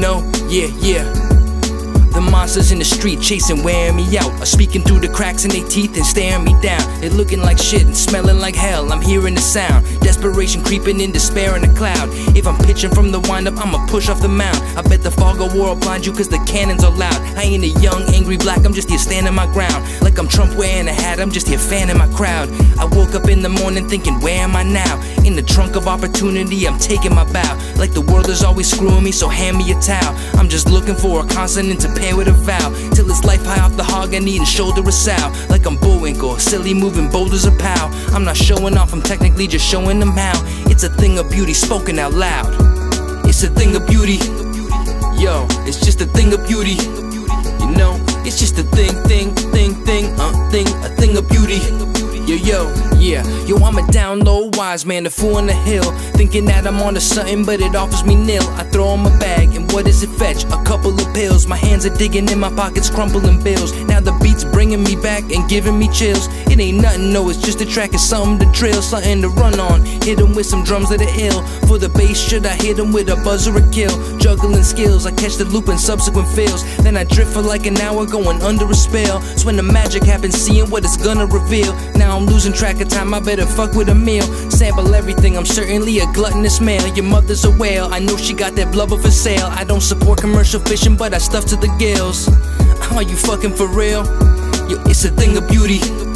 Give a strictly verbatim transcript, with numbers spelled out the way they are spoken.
know? Yeah, yeah. The monsters in the street chasing, wearing me out, are speaking through the cracks in their teeth and staring me down. They're looking like shit and smelling like hell. I'm hearing the sound, desperation creeping in, despair in the cloud. If I'm pitching from the wind up, I'ma push off the mound. I bet the fog of war will blind you cause the cannons are loud. I ain't a young, angry black, I'm just here standing my ground. Like I'm Trump wearing a hat, I'm just here fanning my crowd. I woke up in the morning thinking, where am I now? In the trunk of opportunity, I'm taking my bow. Like the world is always screwing me, so hand me a towel. I'm just looking for a consonant to pair with a vow, till it's life high off the hog and eating shoulder a sow. Like I'm Bullwinkle, silly moving boulders a pow. I'm not showing off, I'm technically just showing them how. It's a thing of beauty spoken out loud. It's a thing of beauty. Yo, it's just a thing of beauty. You know, it's just a thing, thing, thing, thing, uh, thing, a thing of beauty. Yo, yo, yeah, yo, I'm a down low wise man, a fool on the hill, thinking that I'm onto something, but it offers me nil. I throw in my bag, and what does it fetch? A couple of pills. My hands are digging in my pockets, crumpling bills. Now the beat's bringing me back and giving me chills. It ain't nothing, no, it's just a track, it's something to drill, something to run on. Hit 'em with some drums that are ill. For the bass, should I hit 'em with a buzz or a kill? Juggling skills, I catch the loop in subsequent fills. Then I drift for like an hour, going under a spell. It's when the magic happens, seeing what it's gonna reveal. Now I'm losing track of time, I better fuck with a meal. Sample everything, I'm certainly a gluttonous male. Your mother's a whale, I know she got that blubber for sale. I don't support commercial fishing, but I stuff to the gills. Are you fucking for real? Yo, it's a thing of beauty.